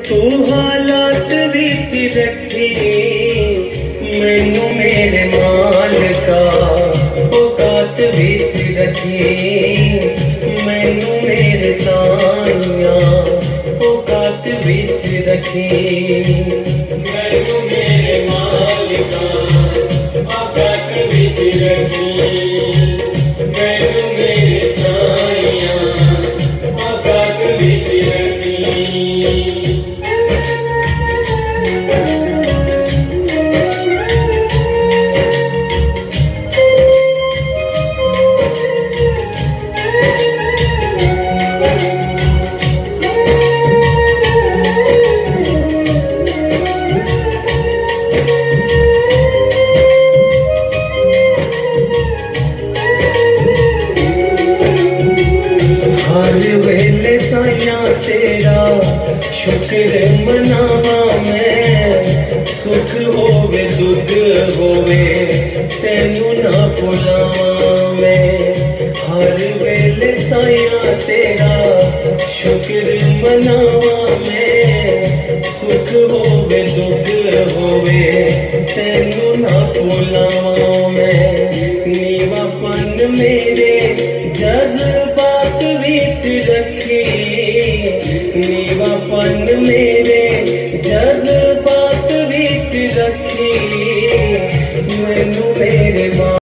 तू हालात विच रखी मैनू मेरे मालिका औकात विच रखी मैनू मेरे साइया औकात विच रखी मैनू मेरे मालिका औकात विच रखी मैनू मेरे साइया औकात विच रखी। हर वेले साइया तेरा शुक्र मनावा मैं सुख होवे दुख होवे तेनू ना भुलावा मैं हर वेले साइया तेरा शुक्र मनावा मैं सुख होवे दुख होवे तेनू ना भुलावा मैं नीवापन मेरे जज्बात विच रखी नीवापन मेरे जज्बात विच रखी मैनू मेरे